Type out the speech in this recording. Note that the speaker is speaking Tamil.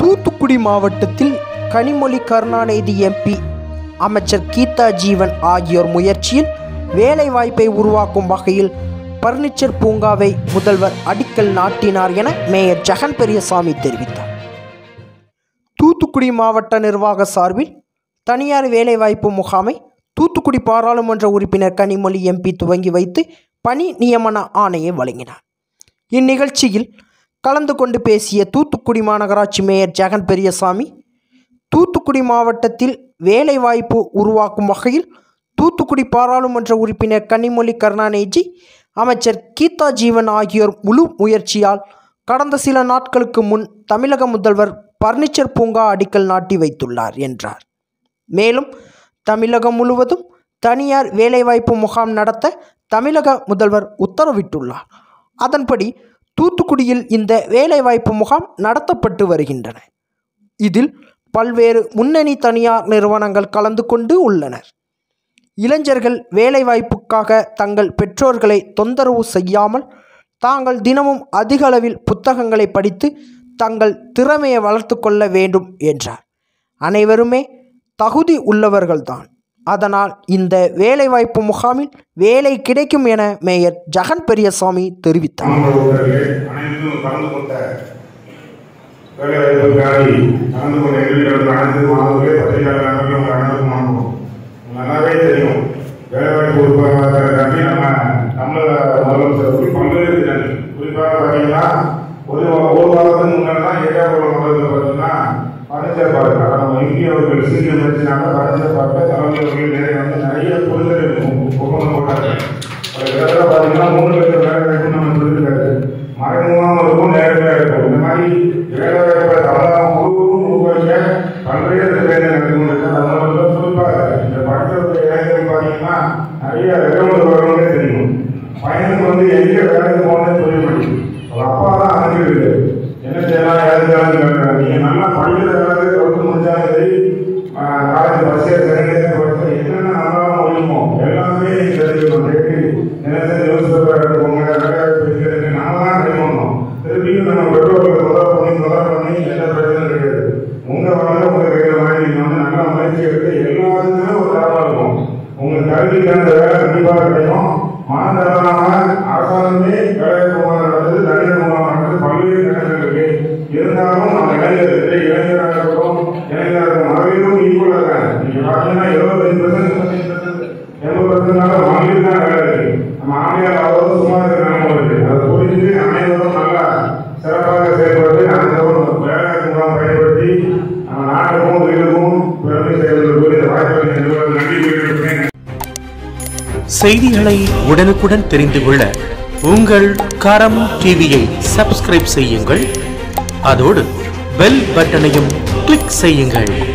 தூத்துக்குடி மாவட்டத்தில் கனிமொழி கருணாநிதி எம்பி, அமைச்சர் கீதா ஜீவன் ஆகியோர் முயற்சியில் வேலைவாய்ப்பை உருவாக்கும் வகையில் பர்னிச்சர் பூங்காவை முதல்வர் அடிக்கல் நாட்டினார் என மேயர் ஜெகன் பெரியசாமி தெரிவித்தார். தூத்துக்குடி மாவட்ட நிர்வாக சார்பில் தனியார் வேலைவாய்ப்பு முகாமை தூத்துக்குடி பாராளுமன்ற உறுப்பினர் கனிமொழி எம்பி துவங்கி வைத்து பணி நியமன ஆணையை வழங்கினார். இந்நிகழ்ச்சியில் கலந்து கொண்டு பேசிய தூத்துக்குடி மாநகராட்சி மேயர் ஜெகன் பெரியசாமி, தூத்துக்குடி மாவட்டத்தில் வேலைவாய்ப்பு உருவாக்கும் வகையில் தூத்துக்குடி பாராளுமன்ற உறுப்பினர் கனிமொழி கருணாநிதி, அமைச்சர் கீதா ஜீவன் ஆகியோர் முழு முயற்சியால் கடந்த சில நாட்களுக்கு முன் தமிழக முதல்வர் பர்னிச்சர் பூங்கா அடிக்கல் நாட்டி வைத்துள்ளார் என்றார். மேலும் தமிழகம் முழுவதும் தனியார் வேலைவாய்ப்பு முகாம் நடத்த தமிழக முதல்வர் உத்தரவிட்டுள்ளார். அதன்படி தூத்துக்குடியில் இந்த வேலைவாய்ப்பு முகாம் நடத்தப்பட்டு வருகின்றன. இதில் பல்வேறு முன்னணி தனியார் நிறுவனங்கள் கலந்து கொண்டு உள்ளனர். இளைஞர்கள் வேலைவாய்ப்புக்காக தங்கள் பெற்றோர்களை தொந்தரவு செய்யாமல் தாங்கள் தினமும் அதிக அளவில் புத்தகங்களை படித்து தங்கள் திறமையை வளர்த்து கொள்ள வேண்டும் என்றார். அனைவருமே தகுதி உள்ளவர்கள்தான், அதனால் இந்த வேலைவாய்ப்பு முகாமில் வேலை கிடைக்கும் என மேயர் ஜெகன் பெரியசாமி தெரிவித்தார். நல்லாவே தெரியும், வேலைவாய்ப்பு பல்வேறு திட்டங்கள், குறிப்பாக பார்த்தீங்கன்னா ஒரு வாரத்துக்கு முன்னாடி ஏரியாவில் பார்த்தீங்கன்னா பர்னிச்சர் பார்க்க நம்ம இந்தியாவுக்கு சீக்கிரம் வச்சுனாங்க. பர்னிச்சர் பார்க்க தலைமையவர்கள் நிறைய வந்து நிறைய பொருட்கள் ஒப்பந்தம் போட்டாங்க. அது பார்த்தீங்கன்னா 3 லட்சம் வேலை வாய்ப்பு நம்ம சொல்லியிருக்காரு. மறைமுகமாக இருக்கும், நேரடியாக இருக்கும். இந்த மாதிரி வேலை வாய்ப்பை தமிழகம் முழுவதும் ஊக்குவிக்க பல்வேறு வேலைகள் நடந்து கொண்டிருக்காங்க. அதனால குறிப்பாக இந்த பர்னிச்சர் இளைஞர்கள் பார்த்தீங்கன்னா நிறைய ரெக்கமெண்ட் வரணும்னே தெரியும். பையனுக்கு வந்து எங்கே வேலைக்கு போகணும்னு தெரிய மாட்டேங்குது. அவர் அப்பா தான் அனுப்பிடுது, என்ன செய்யலாம் ஏதாவது கேட்கறாங்க. நீங்கள் நல்லா படிக்கிற வேலை தொடர்ந்து முடிஞ்சாலும் சரி, காலேஜ் பஸ்ஸே செகண்ட் படிச்சு என்னென்ன நல்லா முடியுமோ எல்லாமே தெரிஞ்சுக்கணும். டெய்லி தினசரி நியூஸ் பேப்பர் எடுத்துக்கோங்க, வேலைவாய்ப்பு இருக்கிறதுக்கு நம்ம தான் ட்ரை பண்ணணும். திருப்பியும் நம்ம பெற்றோர்களை தொடர் பண்ணி எந்த பிரச்சனையும் கிடையாது. உங்கள் வாழ்க்கை உங்கள் கையில் மாதிரி நீங்கள் வந்து நல்லா முயற்சி எடுத்து எல்லாத்துக்குமே ஒரு தரமாக இருக்கும். உங்கள் கல்விக்கான வேலை கண்டிப்பாக கிடைக்கும். மாநிலமாக அரசாங்கமே வேலைவாய்ப்பு நடந்தது, தனியார் முகாம் நடந்தது, பல்வேறு இடங்கள் இருக்கு. இருந்தாலும் நம்ம இளைஞராக இருக்கட்டும், இளைஞராக மகளிரும் ஈக்குவலாக இருக்காங்க. நீங்க பார்த்தீங்கன்னா 75% 80% மகளிர் தான் வேலை இருக்கு. நம்ம ஆணையால் அவ்வளவு சும்மா இருக்கிற இருக்கு. அதை புரிஞ்சு அனைவரும் நல்லா சிறப்பாக செயல்பட்டு அந்த வேலைவாய்ப்பு முகாம் பயன்படுத்தி நம்ம நாட்டுக்கும் வீடுக்கும் பெருமை செயல்பட்டு இந்த வாய்ப்புகளை நன்றி தெரிவிக்கிறேன். செய்திகளை உடனுக்குடன் தெரிந்து கொள்ள உங்கள் கரம் டிவியை சப்ஸ்கிரைப் செய்யுங்கள். அதோடு பெல் பட்டனையும் கிளிக் செய்யுங்கள்.